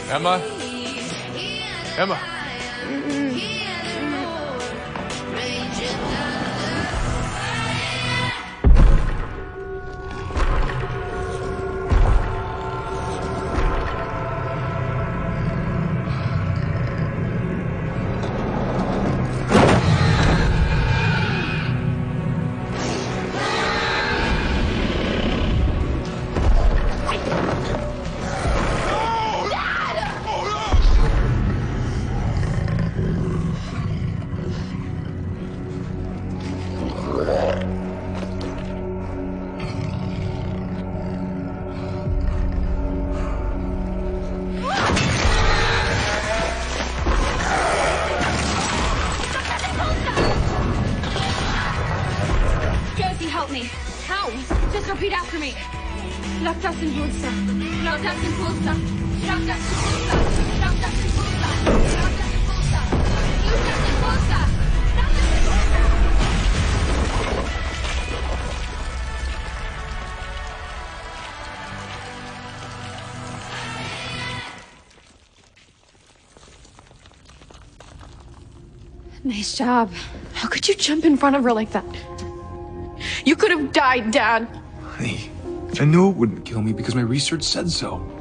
Emma? Emma? Jossi, help me. How? Just repeat after me. Locked us in pulsa. Locked us in pulsa. Locked us in pulsa. Locked us in pulsa. Locked us in pulsa. Locked us in pulsa. Locked us in pulsa. Nice job. How could you jump in front of her like that? You could have died, Dad. Honey, I knew it wouldn't kill me because my research said so.